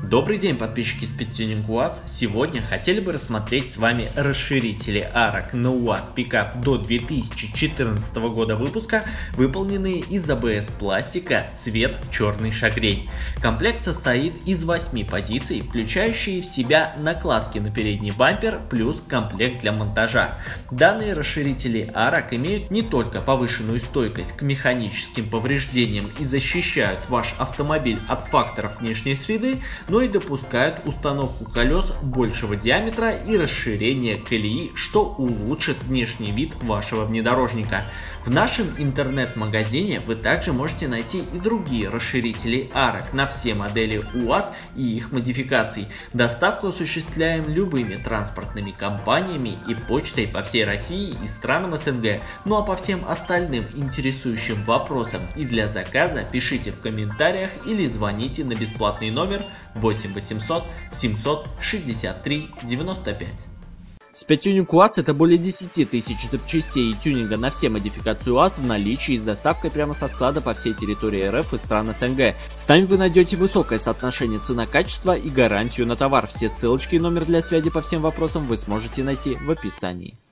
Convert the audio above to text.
Добрый день, подписчики Speedtuning УАЗ. Сегодня хотели бы рассмотреть с вами расширители арок на УАЗ пикап до 2014 года выпуска, выполненные из АБС пластика, цвет черный шагрень. Комплект состоит из 8 позиций, включающие в себя накладки на передний бампер плюс комплект для монтажа. Данные расширители арок имеют не только повышенную стойкость к механическим повреждениям и защищают ваш автомобиль от факторов внешней среды, но и допускают установку колес большего диаметра и расширение колеи, что улучшит внешний вид вашего внедорожника. В нашем интернет-магазине вы также можете найти и другие расширители арок на все модели УАЗ и их модификаций. Доставку осуществляем любыми транспортными компаниями и почтой по всей России и странам СНГ. Ну а по всем остальным интересующим вопросам и для заказа пишите в комментариях или звоните на бесплатный номер 8 800 763 95. Speedtuning УАЗ — это более 10 тысяч запчастей и тюнинга на все модификации УАЗ в наличии и с доставкой прямо со склада по всей территории РФ и стран СНГ. С нами вы найдете высокое соотношение цена-качество и гарантию на товар. Все ссылочки и номер для связи по всем вопросам вы сможете найти в описании.